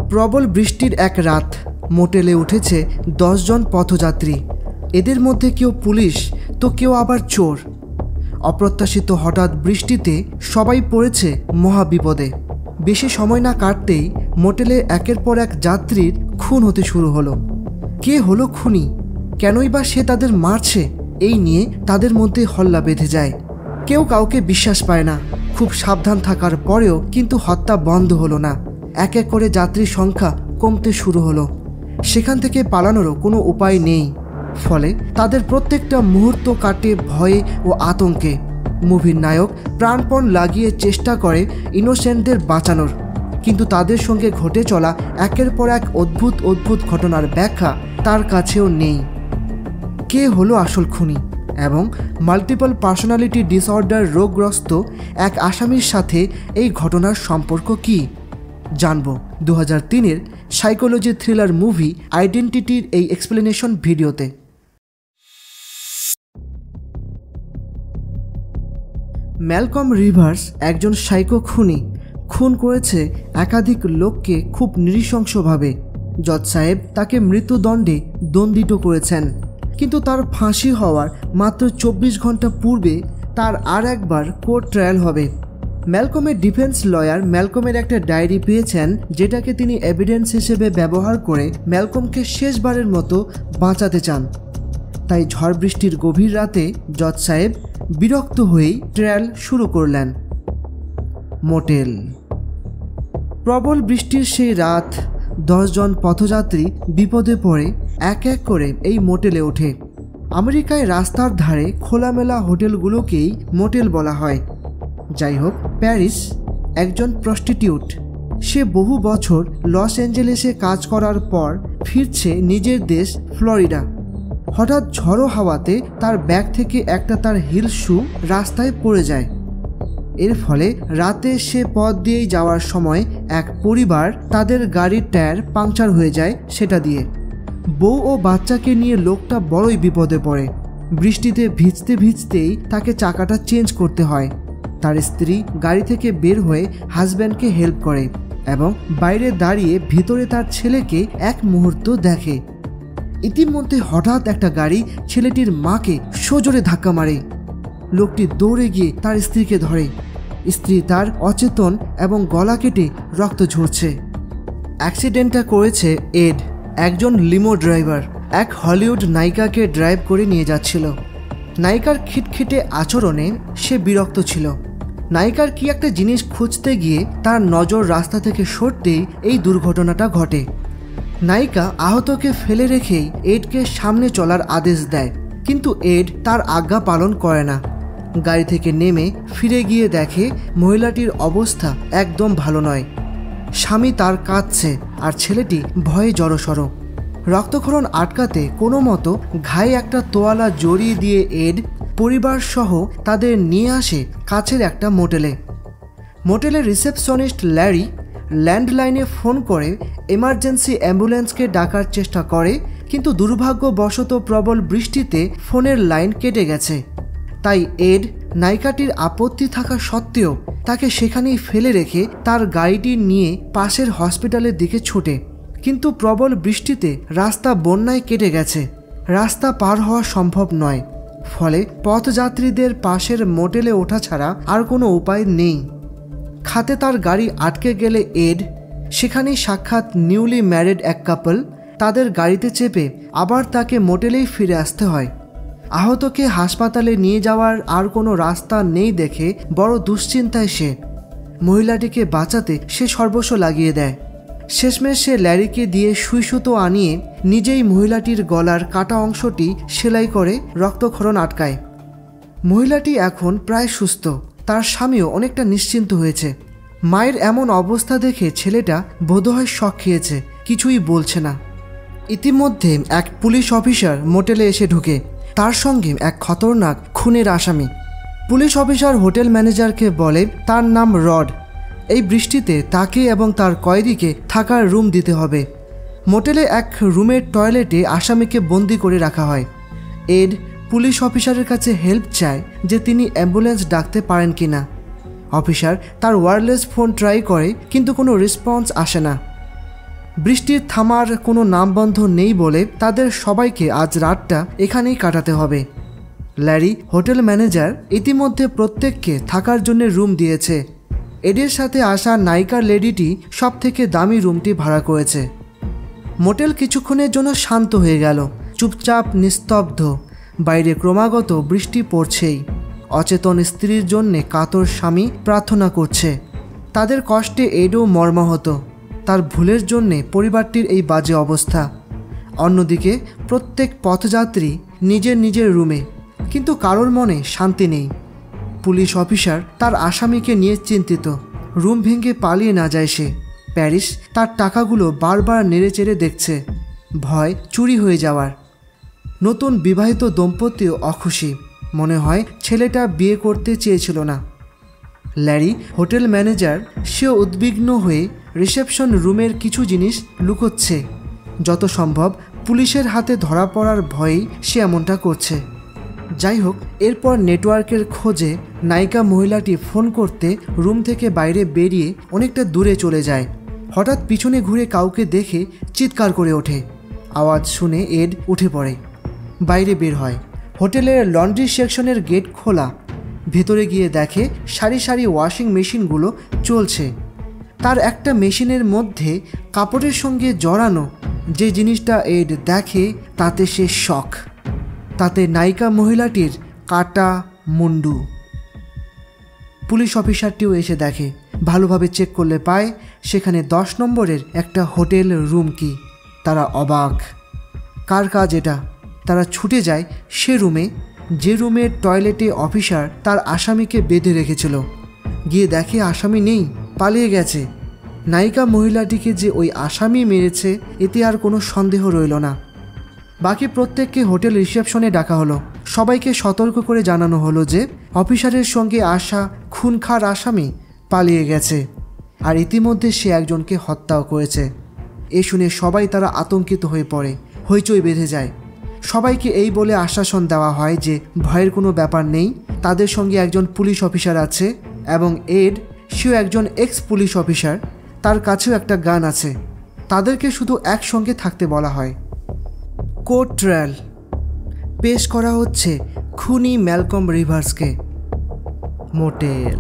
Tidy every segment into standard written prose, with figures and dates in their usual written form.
প্রবল বৃষ্টির এক রাত মোটেলে উঠেছে 10 জন পথযাত্রী। এদের মধ্যে কেউ পুলিশ তো কেউ আবার চোর। অপ্রত্যাশিত হঠাৎ বৃষ্টিতে সবাই পড়েছে মহাবিপদে। বেশি সময় না কাটতেই মোটেলে একের পর এক যাত্রীর খুন হতে শুরু হলো। কে হলো খুনি, কেনই বা সে তাদের মারছে, এই নিয়ে তাদের মধ্যে হল্লা বেঁধে যায়। কেউ কাউকে বিশ্বাস পায় না। খুব সাবধান থাকার পরেও কিন্তু হত্যা বন্ধ হলো না। এক এক করে যাত্রীর সংখ্যা কমতে শুরু হলো। সেখান থেকে পালানোরও কোনো উপায় নেই। ফলে তাদের প্রত্যেকটা মুহূর্ত কাটে ভয়ে ও আতঙ্কে। মুভির নায়ক প্রাণপণ লাগিয়ে চেষ্টা করে ইনোসেন্টদের বাঁচানোর, কিন্তু তাদের সঙ্গে ঘটে চলা একের পর এক অদ্ভুত অদ্ভুত ঘটনার ব্যাখ্যা তার কাছেও নেই। কে হলো আসল খুনি এবং মাল্টিপল পার্সোনালিটি ডিসঅর্ডার রোগগ্রস্ত এক আসামির সাথে এই ঘটনার সম্পর্ক কি জানব 2003-এর সাইকোলজি থ্রিলার মুভি আইডেন্টিটির এই এক্সপ্লেনেশন ভিডিওতে। ম্যালকম রিভার্স একজন সাইকো খুনি। খুন করেছে একাধিক লোককে খুব নৃশংসভাবে। জজ সাহেব তাকে মৃত্যুদণ্ডে দণ্ডিত করেছেন, কিন্তু তার ফাঁসি হওয়ার মাত্র 24 ঘন্টা পূর্বে তার আর একবার কোর্ট ট্রায়াল হবে। ম্যালকমের ডিফেন্স লয়ার ম্যালকমের একটা ডায়েরি পেয়েছেন, যেটাকে তিনি এভিডেন্স হিসেবে ব্যবহার করে ম্যালকমকে শেষবারের মতো বাঁচাতে চান। তাই ঝড় বৃষ্টির গভীর রাতে জজ সাহেব বিরক্ত হয়েই ট্রায়াল শুরু করলেন। মোটেল। প্রবল বৃষ্টির সেই রাত 10 জন পথযাত্রী বিপদে পড়ে এক এক করে এই মোটেলে ওঠে। আমেরিকায় রাস্তার ধারে খোলামেলা হোটেলগুলোকেই মোটেল বলা হয়। যাই হোক, প্যারিস একজন প্রস্টিটিউট। সে বহু বছর লস অ্যাঞ্জেলেসে কাজ করার পর ফিরছে নিজের দেশ ফ্লোরিডা। হঠাৎ ঝড়ো হাওয়াতে তার ব্যাগ থেকে একটা তার হিল শু রাস্তায় পড়ে যায়। এর ফলে রাতে সে পথ দিয়েই যাওয়ার সময় এক পরিবার তাদের গাড়ির টায়ার পাংচার হয়ে যায় সেটা দিয়ে। বউ ও বাচ্চাকে নিয়ে লোকটা বড়ই বিপদে পড়ে। বৃষ্টিতে ভিজতে ভিজতেই তাকে চাকাটা চেঞ্জ করতে হয়। তার স্ত্রী গাড়ি থেকে বের হয়ে হাজব্যান্ডকে হেল্প করে এবং বাইরে দাঁড়িয়ে ভিতরে তার ছেলেকে এক মুহূর্ত দেখে। ইতিমধ্যে হঠাৎ একটা গাড়ি ছেলেটির মাকে সজোরে ধাক্কা মারে। লোকটি দৌড়ে গিয়ে তার স্ত্রীকে ধরে। স্ত্রী তার অচেতন এবং গলা কেটে রক্ত ঝরছে। অ্যাক্সিডেন্টটা করেছে এড, একজন লিমো ড্রাইভার। এক হলিউড নায়িকাকে ড্রাইভ করে নিয়ে যাচ্ছিল। নায়িকার খিটখিটে আচরণে সে বিরক্ত ছিল। নায়িকার কি একটা জিনিস খুঁজতে গিয়ে তার নজর রাস্তা থেকে সরতেই এই দুর্ঘটনাটা ঘটে। নায়িকা আহতকে ফেলে রেখেই এডকে সামনে চলার আদেশ দেয়, কিন্তু এড তার আজ্ঞা পালন করে না। গাড়ি থেকে নেমে ফিরে গিয়ে দেখে মহিলাটির অবস্থা একদম ভালো নয়। স্বামী তার কাঁদছে আর ছেলেটি ভয়ে জড়সড়। রক্তক্ষরণ আটকাতে কোনো মতো ঘায়ে একটা তোয়ালা জড়িয়ে দিয়ে এড পরিবার সহ তাদের নিয়ে আসে কাছের একটা মোটেলে। মোটেলের রিসেপশনিস্ট ল্যারি ল্যান্ডলাইনে ফোন করে এমার্জেন্সি অ্যাম্বুলেন্সকে ডাকার চেষ্টা করে, কিন্তু দুর্ভাগ্যবশত প্রবল বৃষ্টিতে ফোনের লাইন কেটে গেছে। তাই এড নায়িকাটির আপত্তি থাকা সত্ত্বেও তাকে সেখানেই ফেলে রেখে তার গাড়িটি নিয়ে পাশের হসপিটালের দিকে ছুটে। কিন্তু প্রবল বৃষ্টিতে রাস্তা বন্যায় কেটে গেছে। রাস্তা পার হওয়া সম্ভব নয়। ফলে পথযাত্রীদের পাশের মোটেলে ওঠা ছাড়া আর কোনো উপায় নেই। খাতে তার গাড়ি আটকে গেলে এড সেখানেই সাক্ষাৎ নিউলি ম্যারিড এক কাপল। তাদের গাড়িতে চেপে আবার তাকে মোটেলেই ফিরে আসতে হয়। আহতকে হাসপাতালে নিয়ে যাওয়ার আর কোনো রাস্তা নেই দেখে বড় দুশ্চিন্তায় সে। মহিলাটিকে বাঁচাতে সে সর্বস্ব লাগিয়ে দেয়। শেষমেশ সে ল্যারিকে দিয়ে সুই সুতো আনিয়ে নিজেই মহিলাটির গলার কাটা অংশটি সেলাই করে রক্তক্ষরণ আটকায়। মহিলাটি এখন প্রায় সুস্থ। তার স্বামীও অনেকটা নিশ্চিন্ত হয়েছে। মায়ের এমন অবস্থা দেখে ছেলেটা বোধহয় শক খেয়েছে, কিছুই বলছে না। ইতিমধ্যে এক পুলিশ অফিসার মোটেলে এসে ঢুকে। তার সঙ্গে এক খতরনাক খুনের আসামি। পুলিশ অফিসার হোটেল ম্যানেজারকে বলে তার নাম রড। এই বৃষ্টিতে তাকে এবং তার কয়েদিকে থাকার রুম দিতে হবে। মোটেলে এক রুমের টয়লেটে আসামিকে বন্দি করে রাখা হয়। এড পুলিশ অফিসারের কাছে হেল্প চায় যে তিনি অ্যাম্বুলেন্স ডাকতে পারেন কিনা। অফিসার তার ওয়্যারলেস ফোন ট্রাই করে, কিন্তু কোনো রেসপন্স আসে না। বৃষ্টির থামার কোনো নামবন্ধ নেই বলে তাদের সবাইকে আজ রাতটা এখানেই কাটাতে হবে। ল্যারি হোটেল ম্যানেজার ইতিমধ্যে প্রত্যেককে থাকার জন্য রুম দিয়েছে। এডের সাথে আসা নায়িকা লেডিটি সবথেকে দামি রুমটি ভাড়া করেছে। মোটেল কিছুক্ষণের জন্য শান্ত হয়ে গেল, চুপচাপ নিস্তব্ধ। বাইরে ক্রমাগত বৃষ্টি পড়ছেই। অচেতন স্ত্রীর জন্যে কাতর স্বামী প্রার্থনা করছে। তাদের কষ্টে এডও মর্মাহত, তার ভুলের জন্যে পরিবারটির এই বাজে অবস্থা। অন্যদিকে প্রত্যেক পথযাত্রী নিজের নিজের রুমে, কিন্তু কারোর মনে শান্তি নেই। পুলিশ অফিসার তার আসামিকে নিয়ে চিন্তিত। রুম ভেঙে পালিয়ে না যায় সে। প্যারিস তার টাকাগুলো বারবার নেড়েচেড়ে দেখছে, ভয় চুরি হয়ে যাওয়ার। নতুন বিবাহিত দম্পতিও অখুশি, মনে হয় ছেলেটা বিয়ে করতে চেয়েছিল না। ল্যারি হোটেল ম্যানেজার, সেও উদ্বিগ্ন হয়ে রিসেপশন রুমের কিছু জিনিস লুকোচ্ছে। যত সম্ভব পুলিশের হাতে ধরা পড়ার ভয়েই সে এমনটা করছে। যাই হোক, এরপর নেটওয়ার্কের খোঁজে নায়িকা মহিলাটি ফোন করতে রুম থেকে বাইরে বেরিয়ে অনেকটা দূরে চলে যায়। হঠাৎ পিছনে ঘুরে কাউকে দেখে চিৎকার করে ওঠে। আওয়াজ শুনে এড উঠে পড়ে, বাইরে বের হয়। হোটেলের লন্ড্রি সেকশনের গেট খোলা। ভেতরে গিয়ে দেখে সারি সারি ওয়াশিং মেশিনগুলো চলছে। তার একটা মেশিনের মধ্যে কাপড়ের সঙ্গে জড়ানো যে জিনিসটা এড দেখে তাতে সে শক। তাতে নায়িকা মহিলাটির কাটা মুন্ডু। পুলিশ অফিসারটিও এসে দেখে, ভালোভাবে চেক করলে পায় সেখানে 10 নম্বরের একটা হোটেল রুম কি। তারা অবাক, কার কাজ এটা? তারা ছুটে যায় সে রুমে, যে রুমের টয়লেটে অফিসার তার আসামিকে বেঁধে রেখেছিল। গিয়ে দেখে আসামি নেই, পালিয়ে গেছে। নায়িকা মহিলাটিকে যে ওই আসামি মেরেছে এতে আর কোনো সন্দেহ রইল না। বাকি প্রত্যেককে হোটেল রিসেপশনে ডাকা হলো। সবাইকে সতর্ক করে জানানো হলো যে অফিসারের সঙ্গে আসা খুনখার আসামি পালিয়ে গেছে, আর ইতিমধ্যে সে একজনকে হত্যাও করেছে। এ শুনে সবাই তারা আতঙ্কিত হয়ে পড়ে, হইচই বেঁধে যায়। সবাইকে এই বলে আশ্বাসন দেওয়া হয় যে ভয়ের কোনো ব্যাপার নেই, তাদের সঙ্গে একজন পুলিশ অফিসার আছে এবং এড, সেও একজন এক্স পুলিশ অফিসার, তার কাছেও একটা গান আছে। তাদেরকে শুধু একসঙ্গে থাকতে বলা হয়। কোর্ট ট্রায়াল পেশ করা হচ্ছে খুনি ম্যালকম রিভার্সকে। মোটেল।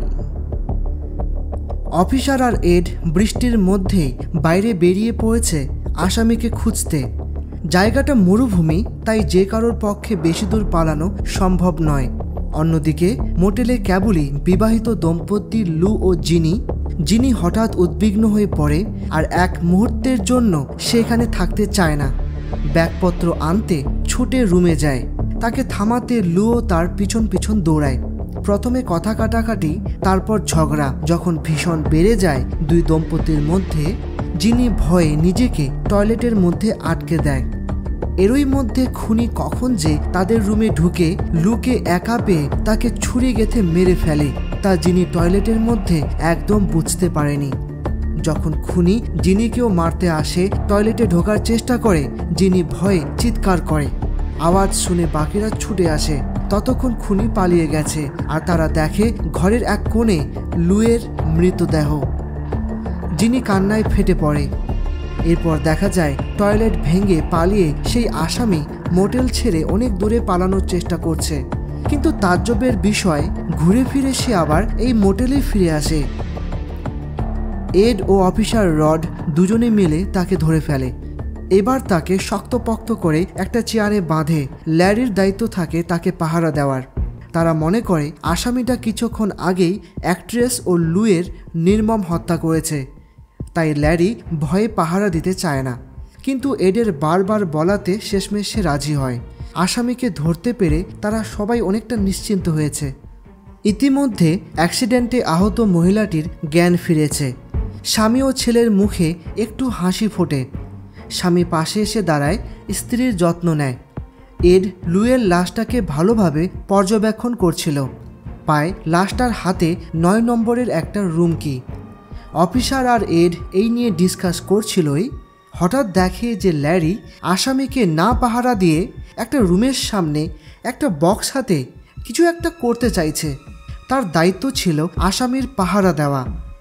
অফিসার আর এড বৃষ্টির মধ্যেই বাইরে বেরিয়ে পড়েছে আসামিকে খুঁজতে। জায়গাটা মরুভূমি, তাই যে কারোর পক্ষে বেশি দূর পালানো সম্ভব নয়। অন্যদিকে মোটেলে কেবলই বিবাহিত দম্পতি লু ও জিনি হঠাৎ উদ্বিগ্ন হয়ে পড়ে, আর এক মুহূর্তের জন্য সেখানে থাকতে চায় না। ব্যাগপত্র আনতে ছুটে রুমে যায়। তাকে থামাতে লুও তার পিছন পিছন দৌড়ায়। প্রথমে কথা কাটাকাটি, তারপর ঝগড়া যখন ভীষণ বেড়ে যায় দুই দম্পতির মধ্যে, জিনি ভয়ে নিজেকে টয়লেটের মধ্যে আটকে দেয়। এরই মধ্যে খুনি কখন যে তাদের রুমে ঢুকে লুকে একা পেয়ে তাকে ছুরি গেঁথে মেরে ফেলে তা জিনি টয়লেটের মধ্যে একদম বুঝতে পারেনি। যখন খুনি জিনিকেও মারতে আসে, টয়লেটে ঢোকার চেষ্টা করে, জিনি ভয়ে চিৎকার করে। আওয়াজ শুনে বাকিরা ছুটে আসে। ততক্ষণ খুনি পালিয়ে গেছে, আর তারা দেখে ঘরের এক কোণে লুয়ের মৃতদেহ। জিনি কান্নায় ফেটে পড়ে। এরপর দেখা যায় টয়লেট ভেঙে পালিয়ে সেই আসামি মোটেল ছেড়ে অনেক দূরে পালানোর চেষ্টা করছে, কিন্তু তাজ্জবের বিষয় ঘুরে ফিরে সে আবার এই মোটেলেই ফিরে আসে। এড ও অফিসার রড দুজনে মিলে তাকে ধরে ফেলে। এবার তাকে শক্তপোক্ত করে একটা চেয়ারে বাঁধে। ল্যারির দায়িত্ব থাকে তাকে পাহারা দেওয়ার। তারা মনে করে আসামিটা কিছুক্ষণ আগেই অ্যাক্ট্রেস ও লুয়ের নির্মম হত্যা করেছে, তাই ল্যারি ভয়ে পাহারা দিতে চায় না। কিন্তু এডের বারবার বলাতে শেষমেশ সে রাজি হয়। আসামিকে ধরতে পেরে তারা সবাই অনেকটা নিশ্চিন্ত হয়েছে। ইতিমধ্যে অ্যাক্সিডেন্টে আহত মহিলাটির জ্ঞান ফিরেছে। স্বামী ও ছেলের মুখে একটু হাসি ফোটে। স্বামী পাশে এসে দাঁড়ায়, স্ত্রীর যত্ন নেয়। এড লুয়ের লাশটাকে ভালোভাবে পর্যবেক্ষণ করছিল। পায় লাশটার হাতে 9 নম্বরের একটা রুম কি। অফিসার আর এড এই নিয়ে ডিসকাস করছিলই, হঠাৎ দেখে যে ল্যারি আসামিকে না পাহারা দিয়ে একটা রুমের সামনে একটা বক্স হাতে কিছু একটা করতে চাইছে। তার দায়িত্ব ছিল আসামির পাহারা দেওয়া,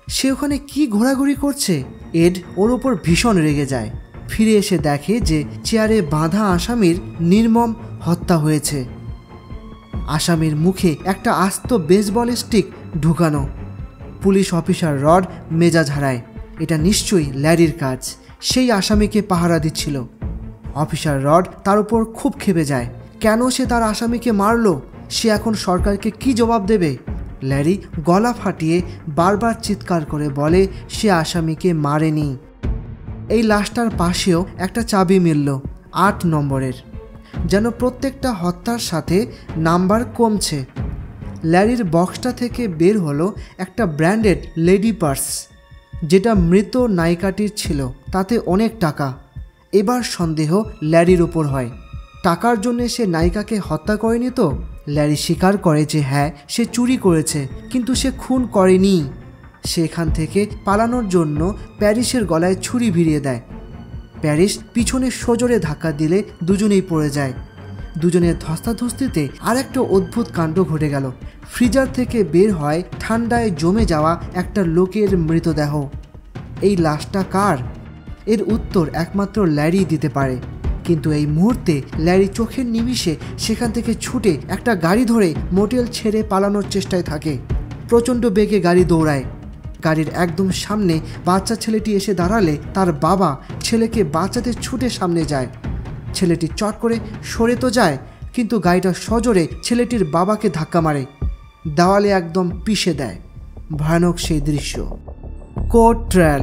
সে ওখানে কি ঘোরাঘুরি করছে। এড ওর ওপর ভীষণ রেগে যায়। ফিরে এসে দেখে যে চেয়ারে বাঁধা আসামির নির্মম হত্যা হয়েছে। আসামির মুখে একটা আস্ত বেসবল স্টিক ঢুকানো। পুলিশ অফিসার রড মেজাজ হারায়। এটা নিশ্চয়ই ল্যারির কাজ। সেই আসামিকে পাহারা দিচ্ছিল। অফিসার রড তার উপর খুব ক্ষেপে যায়। কেন সে তার আসামিকে মারলো? সে এখন সরকারকে কি জবাব দেবে? ল্যারি গলা ফাটিয়ে বারবার চিৎকার করে বলে সে আসামিকে মারেনি। এই লাশটার পাশেও একটা চাবি মিলল 8 নম্বরের। যেন প্রত্যেকটা হত্যার সাথে নাম্বার কমছে। ল্যারির বক্সটা থেকে বের হলো একটা ব্র্যান্ডেড লেডি পার্স, যেটা মৃত নায়িকাটির ছিল। তাতে অনেক টাকা। এবার সন্দেহ ল্যারির ওপর হয়। টাকার জন্য সে নায়িকাকে হত্যা করেনি তো? ল্যারি স্বীকার করে যে হ্যাঁ, সে চুরি করেছে, কিন্তু সে খুন করেনি। সেখান থেকে পালানোর জন্য প্যারিসের গলায় ছুরি ভিড়িয়ে দেয়। প্যারিস পিছনে সজোরে ধাক্কা দিলে দুজনেই পড়ে যায়। দুজনের ধস্তাধস্তিতে আর একটা অদ্ভুত কাণ্ড ঘটে গেল। ফ্রিজার থেকে বের হয় ঠান্ডায় জমে যাওয়া একটা লোকের মৃতদেহ। এই লাশটা কার? এর উত্তর একমাত্র ল্যারি দিতে পারে। কিন্তু এই মুহূর্তে ল্যারি চোখের নিমিষে সেখান থেকে ছুটে একটা গাড়ি ধরে মোটেল ছেড়ে পালানোর চেষ্টায় থাকে। প্রচণ্ড বেগে গাড়ি দৌড়ায়। গাড়ির একদম সামনে বাচ্চা ছেলেটি এসে দাঁড়ালে তার বাবা ছেলেকে বাঁচাতে ছুটে সামনে যায়। ছেলেটি চট করে সরে তো যায়, কিন্তু গাড়িটা সজোরে ছেলেটির বাবাকে ধাক্কা মারে, দেওয়ালে একদম পিষে দেয়। ভয়ানক সেই দৃশ্য। Court trial.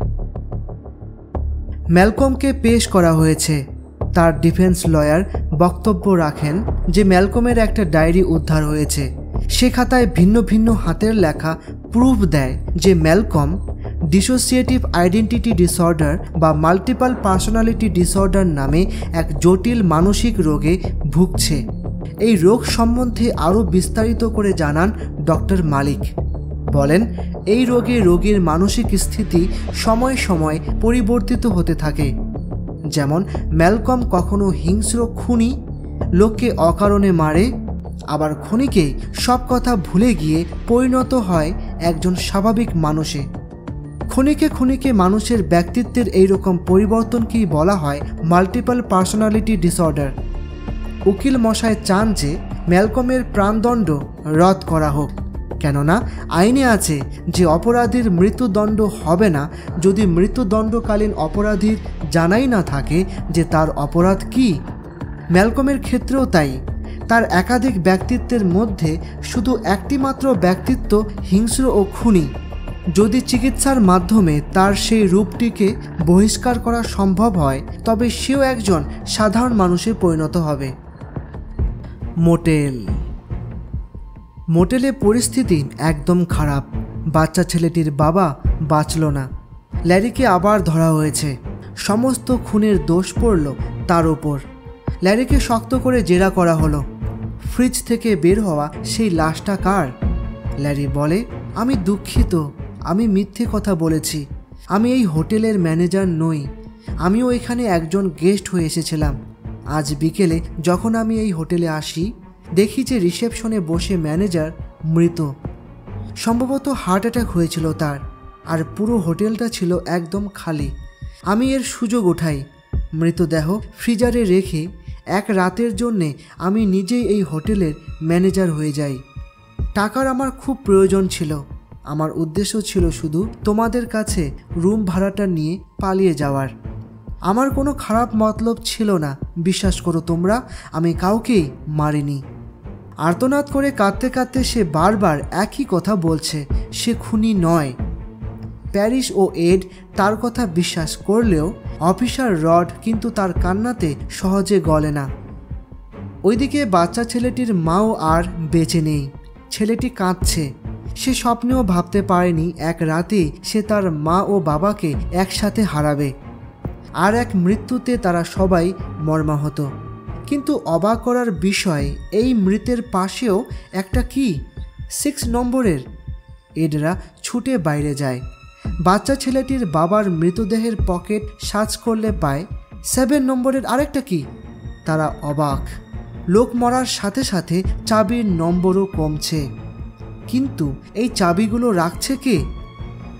ম্যালকমকে পেশ করা হয়েছে। তার ডিফেন্স লয়ার বক্তব্য রাখেন যে ম্যালকমের একটা ডায়েরি উদ্ধার হয়েছে। সে খাতায় ভিন্ন ভিন্ন হাতের লেখা প্রুফ দেয় যে ম্যালকম ডিসোসিয়েটিভ আইডেন্টিটি ডিসঅর্ডার বা মাল্টিপল পার্সোনালিটি ডিসঅর্ডার নামে এক জটিল মানসিক রোগে ভুগছে। এই রোগ সম্বন্ধে আরও বিস্তারিত করে জানান ডক্টর মালিক। বলেন, এই রোগে রোগীর মানসিক স্থিতি সময় সময় পরিবর্তিত হতে থাকে। যেমন ম্যালকম কখনো হিংস্র খুনি, লোককে অকারণে মারে, আবার খুনিকে সব কথা ভুলে গিয়ে পরিণত হয় একজন স্বাভাবিক মানুষে। খুনিকে মানুষের ব্যক্তিত্বের এইরকম পরিবর্তনকেই বলা হয় মাল্টিপল পার্সোনালিটি ডিসঅর্ডার। উকিল মশাই চান যে ম্যালকমের প্রাণদণ্ড রদ করা হোক, কেননা আইনে আছে যে অপরাধীর মৃত্যুদণ্ড হবে না যদি মৃত্যুদণ্ডকালীন অপরাধীর জানাই না থাকে যে তার অপরাধ কি। ম্যালকমের ক্ষেত্রেও তাই। তার একাধিক ব্যক্তিত্বের মধ্যে শুধু একটি মাত্র ব্যক্তিত্ব হিংস্র ও খুনি। যদি চিকিৎসার মাধ্যমে তার সেই রূপটিকে বহিষ্কার করা সম্ভব হয়, তবে সেও একজন সাধারণ মানুষে পরিণত হবে। মোটেলে পরিস্থিতি একদম খারাপ। বাচ্চা ছেলেটির বাবা বাঁচল না। ল্যারিকে আবার ধরা হয়েছে। সমস্ত খুনের দোষ পড়ল তার ওপর। ল্যারিকে শক্ত করে জেরা করা হলো। ফ্রিজ থেকে বের হওয়া সেই লাশটা কার? ল্যারি বলে, আমি দুঃখিত, আমি মিথ্যে কথা বলেছি। আমি এই হোটেলের ম্যানেজার নই। আমিও এখানে একজন গেস্ট হয়ে এসেছিলাম। আজ বিকেলে যখন আমি এই হোটেলে আসি, দেখি যে রিসেপশনে বসে ম্যানেজার মৃত। সম্ভবত হার্ট অ্যাটাক হয়েছিল তার, আর পুরো হোটেলটা ছিল একদম খালি। আমি এর সুযোগ উঠাই। মৃতদেহ ফ্রিজারে রেখে এক রাতের জন্যে আমি নিজেই এই হোটেলের ম্যানেজার হয়ে যাই। টাকার আমার খুব প্রয়োজন ছিল। আমার উদ্দেশ্য ছিল শুধু তোমাদের কাছে রুম ভাড়াটা নিয়ে পালিয়ে যাওয়ার। আমার কোনো খারাপ মতলব ছিল না, বিশ্বাস করো তোমরা, আমি কাউকেই মারিনি। আর্তনাদ করে কাঁদতে কাঁদতে সে বারবার একই কথা বলছে, সে খুনি নয়। প্যারিস ও এড তার কথা বিশ্বাস করলেও অফিসার রড কিন্তু তার কান্নাতে সহজে গলে না। ওইদিকে বাচ্চা ছেলেটির মাও আর বেঁচে নেই। ছেলেটি কাঁদছে। সে স্বপ্নেও ভাবতে পারেনি এক রাতেই সে তার মা ও বাবাকে একসাথে হারাবে। আর এক মৃত্যুতে তারা সবাই মর্মাহত। কিন্তু অবাক করার বিষয়, এই মৃতের পাশেও একটা কি 6 নম্বরের। এডরা ছুটে বাইরে যায়। বাচ্চা ছেলেটির বাবার মৃতদেহের পকেট সার্চ করলে পায় 7 নম্বরের আরেকটা কি। তারা অবাক। লোক মরার সাথে সাথে চাবির নম্বরও কমছে। কিন্তু এই চাবিগুলো রাখছে কে?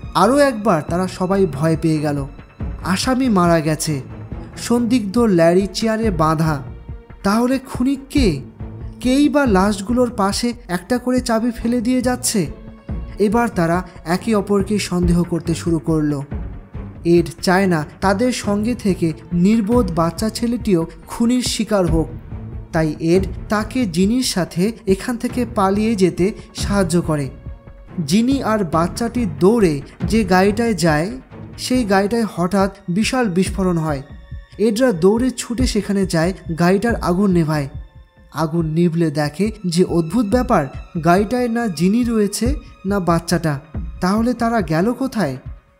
আরও একবার তারা সবাই ভয় পেয়ে গেল। আসামি মারা গেছে, সন্দিগ্ধ ল্যারি চেয়ারে বাঁধা। তাহলে খুনি কে? কেই বা লাশগুলোর পাশে একটা করে চাবি ফেলে দিয়ে যাচ্ছে। এবার তারা একে অপরকে সন্দেহ করতে শুরু করলো। এড চায় না তাদের সঙ্গে থেকে নির্বোধ বাচ্চা ছেলেটিও খুনির শিকার হোক, তাই এড তাকে জিনির সাথে এখান থেকে পালিয়ে যেতে সাহায্য করে। জিনি আর বাচ্চাটি দৌড়ে যে গাড়িটায় যায়, সেই গাড়িটায় হঠাৎ বিশাল বিস্ফোরণ হয়। এডরা দৌড়ে ছুটে সেখানে যায়, গাড়িটার আগুন নেভায়। আগুন নিভলে দেখে যে অদ্ভুত ব্যাপার, গাড়িটায় না জিনি রয়েছে না বাচ্চাটা। তাহলে তারা গেল কোথায়?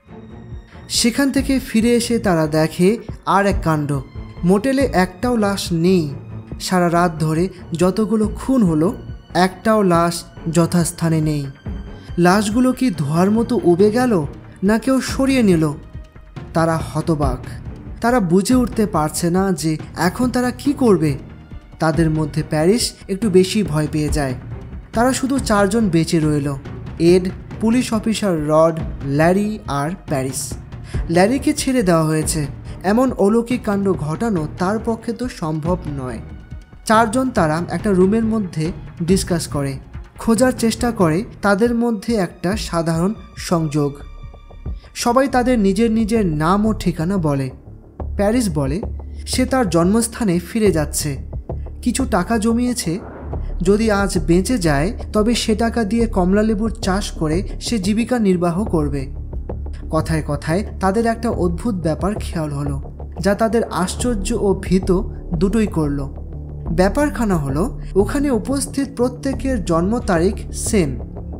সেখান থেকে ফিরে এসে তারা দেখে আর এক কাণ্ড। মোটেলে একটাও লাশ নেই। সারা রাত ধরে যতগুলো খুন হলো, একটাও লাশ যথাস্থানে নেই। লাশগুলো কি ধোঁয়ার মতো উবে গেল, না কেউ সরিয়ে নিল? তারা হতবাক। তারা বুঝে উঠতে পারছে না যে এখন তারা কি করবে। তাদের মধ্যে প্যারিস একটু বেশি ভয় পেয়ে যায়। তারা শুধু 4 জন বেঁচে রইল: Ed, police officer Rod, Larry আর প্যারিস। ল্যারিকে ছেড়ে দেওয়া হয়েছে। এমন অলৌকিক কাণ্ড ঘটানো তার পক্ষে তো সম্ভব নয়। 4 জন তারা একটা রুমের মধ্যে ডিসকাস করে, খোঁজার চেষ্টা করে তাদের মধ্যে একটা সাধারণ সংযোগ। সবাই তাদের নিজের নিজের নাম ও ঠিকানা বলে। প্যারিস বলে সে তার জন্মস্থানে ফিরে যাচ্ছে, কিছু টাকা জমিয়েছে। যদি আজ বেঁচে যায় তবে সে টাকা দিয়ে কমলালেবুর চাষ করে সে জীবিকা নির্বাহ করবে। কথায় কথায় তাদের একটা অদ্ভুত ব্যাপার খেয়াল হলো, যা তাদের আশ্চর্য ও ভীত দুটোই করলো। ব্যাপারখানা হলো, ওখানে উপস্থিত প্রত্যেকের জন্ম তারিখ সেম,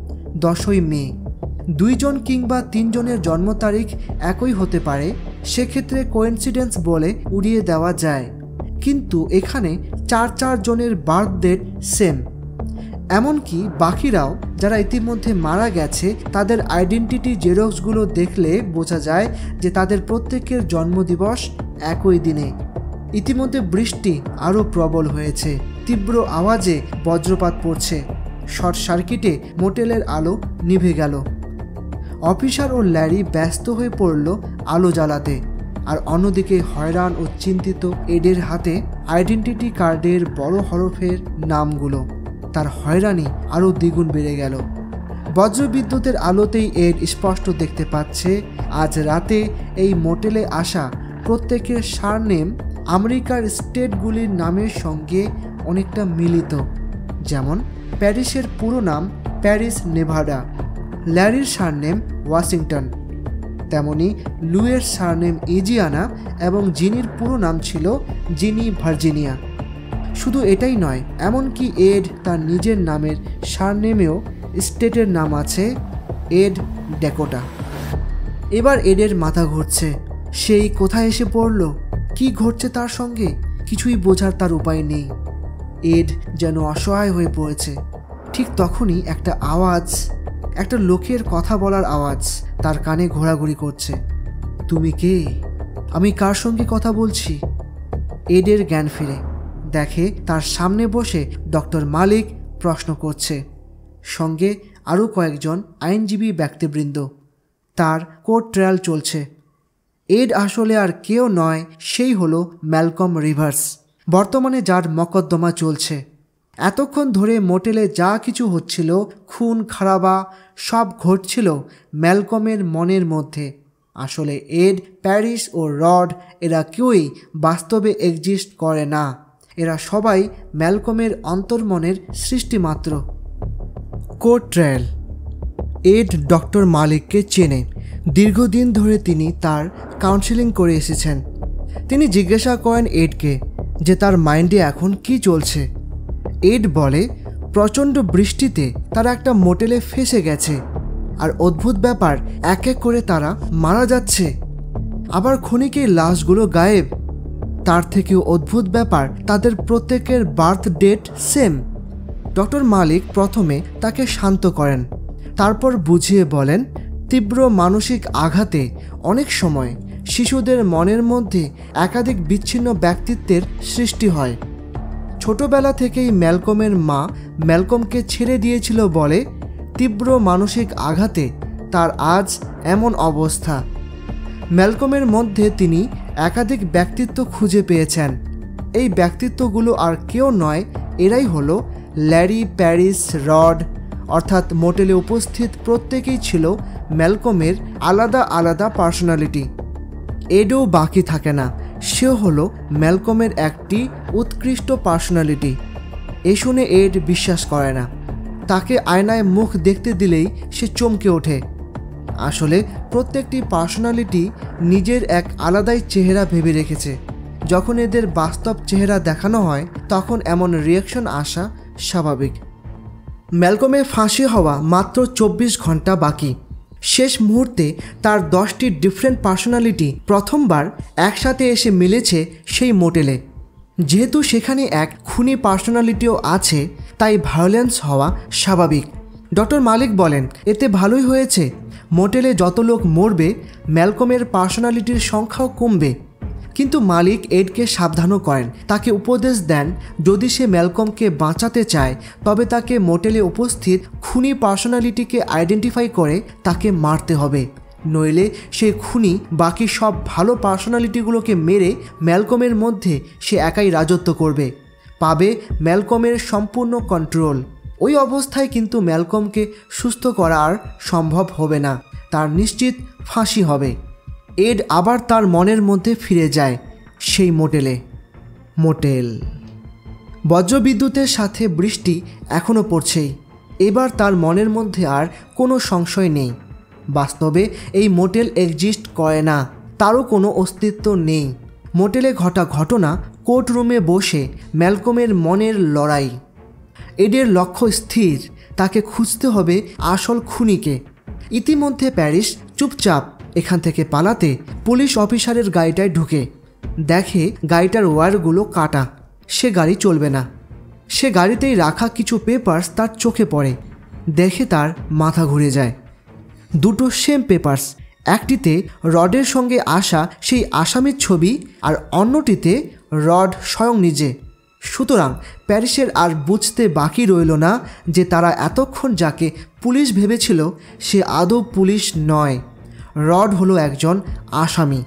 10ই মে। 2 জন কিংবা 3 জনের জন্ম তারিখ একই হতে পারে, সেক্ষেত্রে কোইন্সিডেন্স বলে উড়িয়ে দেওয়া যায়। কিন্তু এখানে 4 জনের বার্থ ডেট সেম। এমনকি বাকিরাও যারা ইতিমধ্যে মারা গেছে, তাদের আইডেন্টিটি জেরক্সগুলো দেখলে বোঝা যায় যে তাদের প্রত্যেকের জন্মদিবস একই দিনে। ইতিমধ্যে বৃষ্টি আরও প্রবল হয়েছে, তীব্র আওয়াজে বজ্রপাত পড়ছে। শর্ট সার্কিটে মোটেলের আলো নিভে গেল। অফিসার ও ল্যারি ব্যস্ত হয়ে পড়ল আলো জ্বালাতে, আর অন্যদিকে হয়রান ও চিন্তিত এডের হাতে আইডেন্টিটি কার্ডের বড় হরফের নামগুলো। তার হয়রানি আরও দ্বিগুণ বেড়ে গেল। বজ্রবিদ্যুতের আলোতেই এড স্পষ্ট দেখতে পাচ্ছে আজ রাতে এই মোটেলে আসা প্রত্যেকের সারনেম আমেরিকার স্টেটগুলির নামের সঙ্গে অনেকটা মিলিত। যেমন প্যারিসের পুরো নাম প্যারিস, নেভাডা। ল্যারির সারনেম ওয়াশিংটন। তেমনি লুয়ের সারনেম ইজিয়ানা এবং জিনির পুরো নাম ছিল জিনি, ভার্জিনিয়া। শুধু এটাই নয়, এমনকি এড তার নিজের নামের সারনেমেও স্টেটের নাম আছে, এড ড্যাকোটা। এবার এডের মাথা ঘুরছে। সেই কোথায় এসে পড়ল? কি ঘটছে তার সঙ্গে? কিছুই বোঝার তার উপায় নেই। এড যেন অসহায় হয়ে পড়েছে। ঠিক তখনই একটা আওয়াজ, একটা লোকের কথা বলার আওয়াজ তার কানে ঘোরাঘুরি করছে। তুমি কে? আমি কার সঙ্গে কথা বলছি? এডের জ্ঞান ফিরে দেখে তার সামনে বসে ডক্টর মালিক প্রশ্ন করছে, সঙ্গে আরও কয়েকজন আইনজীবী ব্যক্তিবৃন্দ। তার কোর্ট ট্রায়াল চলছে। এড আসলে আর কেউ নয়, সেই হলো ম্যালকম রিভার্স, বর্তমানে যার মকদ্দমা চলছে। এতক্ষণ ধরে মোটেলে যা কিছু হচ্ছিল, খুন খারাবা, সব ঘটছিল ম্যালকমের মনের মধ্যে। আসলে এড, প্যারিস ও রড এরা কেউই বাস্তবে এক্সিস্ট করে না। এরা সবাই ম্যালকমের অন্তর্মনের সৃষ্টি মাত্র। Court trial. এড ডক্টর মালিককে চেনে। দীর্ঘদিন ধরে তিনি তার কাউন্সেলিং করে এসেছেন। তিনি জিজ্ঞাসা করেন এডকে যে তার মাইন্ডে এখন কি চলছে। এড বলে প্রচণ্ড বৃষ্টিতে তারা একটা মোটেলে ফেঁসে গেছে, আর অদ্ভুত ব্যাপার, এক এক করে তারা মারা যাচ্ছে। আবার ক্ষণিকেই লাশগুলো গায়েব। তার থেকেও অদ্ভুত ব্যাপার, তাদের প্রত্যেকের birth date same. Doctor Malick প্রথমে তাকে শান্ত করেন, তারপর বুঝিয়ে বলেন তীব্র মানসিক আঘাতে অনেক সময় শিশুদের মনের মধ্যে একাধিক বিচ্ছিন্ন ব্যক্তিত্বের সৃষ্টি হয়। ছোটবেলা থেকেই ম্যালকমের মা ম্যালকমকে ছেড়ে দিয়েছিল বলে তীব্র মানসিক আঘাতে তার আজ এমন অবস্থা। ম্যালকমের মধ্যে তিনি একাধিক ব্যক্তিত্ব খুঁজে পেয়েছেন। এই ব্যক্তিত্বগুলো আর কেউ নয়, এরাই হলো ল্যারি, প্যারিস, রড। অর্থাৎ মোটেলে উপস্থিত প্রত্যেকেই ছিল ম্যালকমের আলাদা আলাদা পার্সোনালিটি। এডও বাকি থাকে না, সেও হলো ম্যালকমের একটি উৎকৃষ্ট পার্সোনালিটি। এ শুনে এড বিশ্বাস করে না। তাকে আয়নায় মুখ দেখতে দিলেই সে চমকে ওঠে। আসলে প্রত্যেকটি পার্সোনালিটি নিজের এক আলাদাই চেহারা ভেবে রেখেছে। যখন এদের বাস্তব চেহারা দেখানো হয় তখন এমন রিয়াকশন আসা স্বাভাবিক। ম্যালকমের ফাঁসি হওয়া মাত্র 24 ঘন্টা বাকি। শেষ মুহূর্তে তার 10টি ডিফারেন্ট পার্সোনালিটি প্রথমবার একসাথে এসে মিলেছে সেই মোটেলে। যেহেতু সেখানে এক খুনি পার্সোনালিটিও আছে, তাই ভায়োলেন্স হওয়া স্বাভাবিক। ডক্টর মালিক বলেন, এতে ভালোই হয়েছে। মোটেলে যত লোক মরবে, ম্যালকমের পার্সোনালিটির সংখ্যাও কমবে। কিন্তু মালিক এডকে সাবধানও করেন, তাকে উপদেশ দেন যদি সে ম্যালকমকে বাঁচাতে চায় তবে তাকে মোটেলে উপস্থিত খুনি পার্সোনালিটিকে আইডেন্টিফাই করে তাকে মারতে হবে, নইলে সেই খুনি বাকি সব ভালো পার্সোনালিটিগুলোকে মেরে ম্যালকমের মধ্যে সে একাই রাজত্ব করবে, পাবে ম্যালকমের সম্পূর্ণ কন্ট্রোল। ওই অবস্থায় কিন্তু ম্যালকমকে সুস্থ করা আর সম্ভব হবে না, তার নিশ্চিত ফাঁসি হবে। এড আবার তার মনের মধ্যে ফিরে যায়, সেই মোটেল। বজ্রবিদ্যুতের সাথে বৃষ্টি এখনও পড়ছেই। এবার তার মনের মধ্যে আর কোনো সংশয় নেই। বাস্তবে এই মোটেল এক্সিস্ট করে না, তারও কোনো অস্তিত্ব নেই। মোটেলে ঘটা ঘটনা কোর্টরুমে বসে ম্যালকমের মনের লড়াই। এডের লক্ষ্য স্থির, তাকে খুঁজতে হবে আসল খুনিকে। ইতিমধ্যে প্যারিস চুপচাপ এখান থেকে পালাতে পুলিশ অফিসারের গাড়িটায় ঢুকে দেখে গাড়িটার ওয়্যারগুলো কাটা, সে গাড়ি চলবে না। সে গাড়িতেই রাখা কিছু পেপারস তার চোখে পড়ে, দেখে তার মাথা ঘুরে যায়। দুটো সেম পেপারস, একটিতে রডের সঙ্গে আসা সেই আসামির ছবি আর অন্যটিতে রড স্বয়ং নিজে। সুতরাং প্যারিসের আর বুঝতে বাকি রইল না যে তারা এতক্ষণ যাকে পুলিশ ভেবেছিল সে আদৌ পুলিশ নয়, রড হলো একজন আসামি।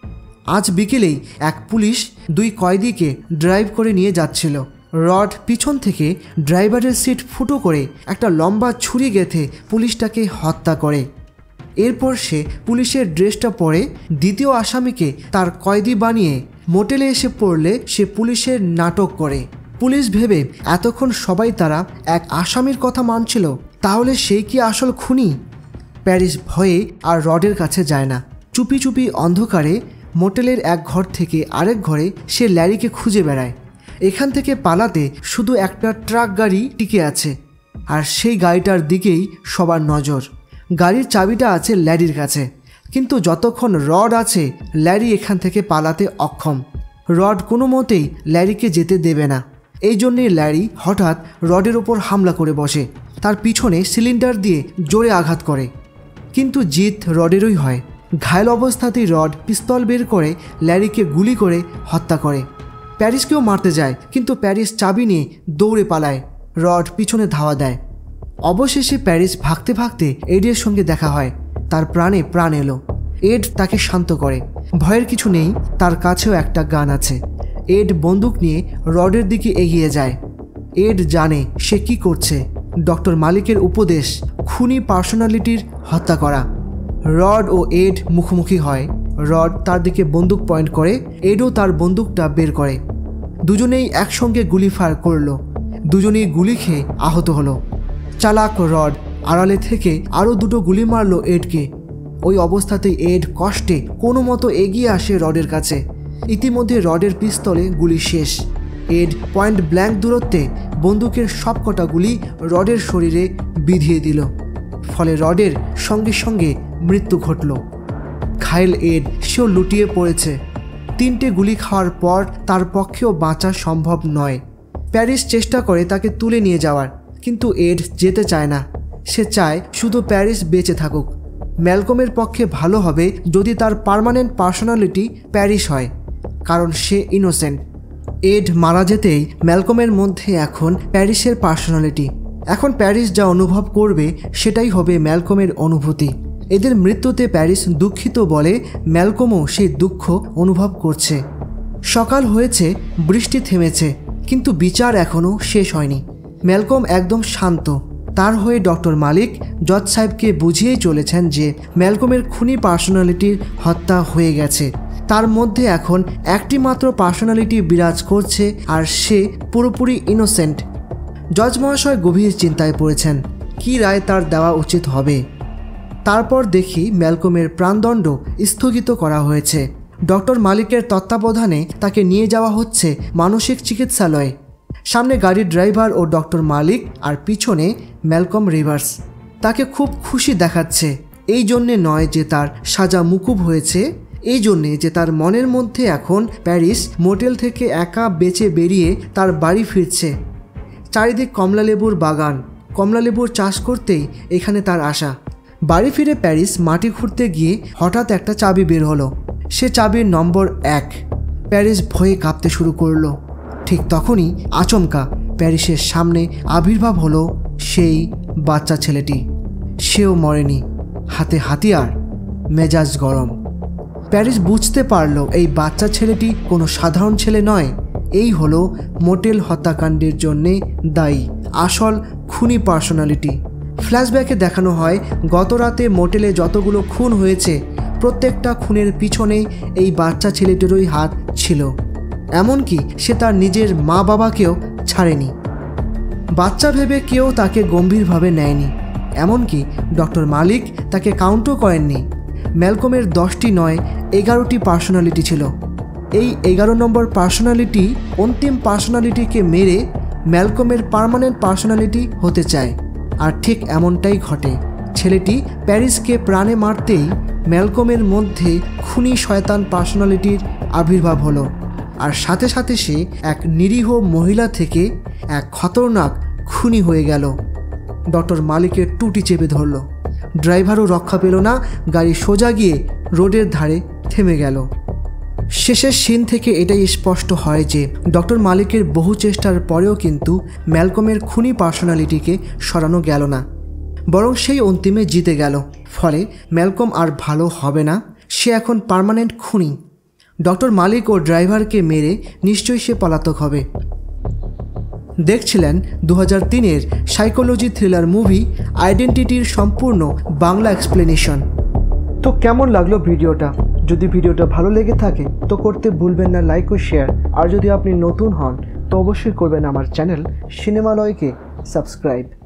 আজ বিকেলেই এক পুলিশ 2 কয়েদিকে ড্রাইভ করে নিয়ে যাচ্ছিল। রড পিছন থেকে ড্রাইভারের সিট ফুটো করে একটা লম্বা ছুরি গেঁথে পুলিশটাকে হত্যা করে। এরপর সে পুলিশের ড্রেসটা পরে দ্বিতীয় আসামিকে তার কয়েদি বানিয়ে মোটেলে এসে পড়লে সে পুলিশের নাটক করে। পুলিশ ভেবে এতক্ষণ সবাই তারা এক আসামির কথা মানছিল, তাহলে সেই কি আসল খুনি? প্যারিস ভয়ে আর রডের কাছে যায় না। চুপি চুপি অন্ধকারে মোটেলের এক ঘর থেকে আরেক ঘরে সে ল্যারিকে খুঁজে বেড়ায়। এখান থেকে পালাতে শুধু একটা ট্রাক গাড়ি টিকে আছে, আর সেই গাড়িটার দিকেই সবার নজর। গাড়ির চাবিটা আছে ল্যারির কাছে, কিন্তু যতক্ষণ রড আছে ল্যারি এখান থেকে পালাতে অক্ষম। রড কোনো মতেই ল্যারিকে যেতে দেবে না। এই জন্যেই ল্যারি হঠাৎ রডের ওপর হামলা করে বসে, তার পিছনে সিলিন্ডার দিয়ে জোরে আঘাত করে, কিন্তু জিত রডেরই হয়। ঘায়েল অবস্থাতেই রড পিস্তল বের করে ল্যারিকে গুলি করে হত্যা করে। প্যারিসকেও মারতে যায়, কিন্তু প্যারিস চাবি নিয়ে দৌড়ে পালায়, রড পিছনে ধাওয়া দেয়। অবশেষে প্যারিস ভাগতে ভাগতে এডের সঙ্গে দেখা হয়, তার প্রাণে প্রাণ এলো। এড তাকে শান্ত করে, ভয়ের কিছু নেই, তার কাছেও একটা গান আছে। এড বন্দুক নিয়ে রডের দিকে এগিয়ে যায়। এড জানে সে কি করছে। ডক্টর মালিকের উপদেশ, খুনি পার্সোনালিটির হত্যা করা। রড ও এড মুখোমুখি হয়। রড তার দিকে বন্দুক পয়েন্ট করে, এডও তার বন্দুকটা বের করে। দুজনেই একসঙ্গে গুলি ফায়ার করলো। দুজনেই গুলি খেয়ে আহত হলো। চালাক রড আড়ালে থেকে আরও 2টো গুলি মারল এডকে। ওই অবস্থাতেই এড কষ্টে কোনো মতো এগিয়ে আসে রডের কাছে। ইতিমধ্যে রডের পিস্তলে গুলি শেষ। এড পয়েন্ট ব্ল্যাঙ্ক দূরত্বে বন্দুকের সবকটা গুলি রডের শরীরে বিধিয়ে দিল। ফলে রডের সঙ্গে সঙ্গে মৃত্যু ঘটল। ঘায়েল এড সেও লুটিয়ে পড়েছে। 3টে গুলি খাওয়ার পর তার পক্ষেও বাঁচা সম্ভব নয়। প্যারিস চেষ্টা করে তাকে তুলে নিয়ে যাওয়ার, কিন্তু এড যেতে চায় না। সে চায় শুধু প্যারিস বেঁচে থাকুক। ম্যালকমের পক্ষে ভালো হবে যদি তার পার্মানেন্ট পার্সোনালিটি প্যারিস হয়, কারণ সে ইনোসেন্ট। এড মারা যেতেই ম্যালকমের মধ্যে এখন প্যারিসের পার্সোনালিটি। এখন প্যারিস যা অনুভব করবে সেটাই হবে ম্যালকমের অনুভূতি। এদের মৃত্যুতে প্যারিস দুঃখিত বলে ম্যালকমও সেই দুঃখ অনুভব করছে। সকাল হয়েছে, বৃষ্টি থেমেছে, কিন্তু বিচার এখনও শেষ হয়নি। ম্যালকম একদম শান্ত। তার হয়ে ডক্টর মালিক জজ সাহেবকে বুঝিয়েই চলেছেন যে ম্যালকমের খুনি পার্সোনালিটির হত্যা হয়ে গেছে। তার মধ্যে এখন একটি মাত্র পার্সোনালিটি বিরাজ করছে, আর সে পুরোপুরি ইনোসেন্ট। জজ মহাশয় গভীর চিন্তায় পড়েছেন, কী রায় তার দেওয়া উচিত হবে। তারপর দেখি ম্যালকমের প্রাণদণ্ড স্থগিত করা হয়েছে। ডক্টর মালিকের তত্ত্বাবধানে তাকে নিয়ে যাওয়া হচ্ছে মানসিক চিকিৎসালয়ে। সামনে গাড়ির ড্রাইভার ও ডক্টর মালিক, আর পিছনে ম্যালকম রিভার্স। তাকে খুব খুশি দেখাচ্ছে। এই জন্যে নয় যে তার সাজা মুকুব হয়েছে, এই জন্যে যে তার মনের মধ্যে এখন প্যারিস মোটেল থেকে একা বেঁচে বেরিয়ে তার বাড়ি ফিরছে। চারিদিক কমলালেবুর বাগান, কমলালেবুর চাষ করতেই এখানে তার আশা। বাড়ি ফিরে প্যারিস মাটি খুঁড়তে গিয়ে হঠাৎ একটা চাবি বের হলো। সে চাবির নম্বর 1। প্যারিস ভয়ে কাঁপতে শুরু করলো। ঠিক তখনই আচমকা প্যারিসের সামনে আবির্ভাব হলো সেই বাচ্চা ছেলেটি। সেও মরেনি, হাতে হাতিয়ার, মেজাজ গরম। প্যারিস বুঝতে পারল এই বাচ্চা ছেলেটি কোনো সাধারণ ছেলে নয়। এই হলো মোটেল হত্যাকাণ্ডের জন্যে দায়ী আসল খুনি পার্সোনালিটি। ফ্ল্যাশব্যাকে দেখানো হয় গত রাতে মোটেলে যতগুলো খুন হয়েছে প্রত্যেকটা খুনের পিছনেই এই বাচ্চা ছেলেটিরই হাত ছিল। এমনকি সে তার নিজের মা বাবাকেও ছাড়েনি। বাচ্চা ভেবে কেউ তাকে গম্ভীরভাবে নেয়নি। এমনকি ডক্টর মালিক তাকে কাউন্টও করেননি। ম্যালকমের 10টি নয় 11টি পার্সোনালিটি ছিল। এই 11 নম্বর পার্সোনালিটি অন্তিম পার্সোনালিটিকে মেরে ম্যালকমের পার্মানেন্ট পার্সোনালিটি হতে চায়। আর ঠিক এমনটাই ঘটে। ছেলেটি প্যারিসকে প্রাণে মারতেই ম্যালকমের মধ্যে খুনি শয়তান পার্সোনালিটির আবির্ভাব হলো। আর সাথে সাথে সে এক নিরীহ মহিলা থেকে এক খতরনাক খুনি হয়ে গেল। ডক্টর মালিকের টুটি চেপে ধরল। ড্রাইভারও রক্ষা পেল না। গাড়ি সোজা গিয়ে রোডের ধারে থেমে গেল। শেষের সিন থেকে এটাই স্পষ্ট হয় যে ডক্টর মালিকের বহু চেষ্টার পরেও কিন্তু ম্যালকমের খুনি পার্সোনালিটিকে সরানো গেল না, বরং সেই অন্তিমে জিতে গেল। ফলে ম্যালকম আর ভালো হবে না, সে এখন পার্মানেন্ট খুনি। ডক্টর মালিক ও ড্রাইভারকে মেরে নিশ্চয়ই সে পলাতক হবে। দেখছিলেন 2003-এর সাইকোলজি থ্রিলার মুভি আইডেন্টিটির সম্পূর্ণ বাংলা এক্সপ্লেনেশন। তো কেমন লাগলো ভিডিওটা? যদি ভিডিওটা ভালো লেগে থাকে তো করতে ভুলবেন না লাইক ও শেয়ার। আর যদি আপনি নতুন হন তো অবশ্যই করবেন আমার চ্যানেল সিনেমালয়কে সাবস্ক্রাইব।